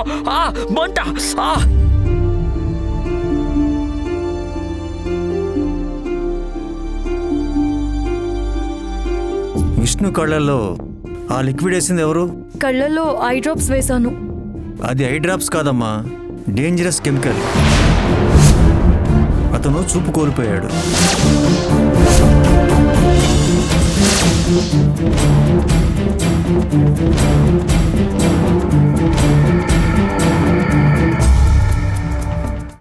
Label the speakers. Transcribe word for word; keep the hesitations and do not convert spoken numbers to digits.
Speaker 1: మంట.
Speaker 2: విష్ణు కళ్ళల్లో ఆ లిక్విడ్ వేసింది ఎవరు?
Speaker 3: కళ్ళల్లో ఐ డ్రాప్స్ వేశాను.
Speaker 2: అది ఐ డ్రాప్స్ కాదమ్మా, డేంజరస్ కెమికల్. అతను చూపు కోల్పోయాడు.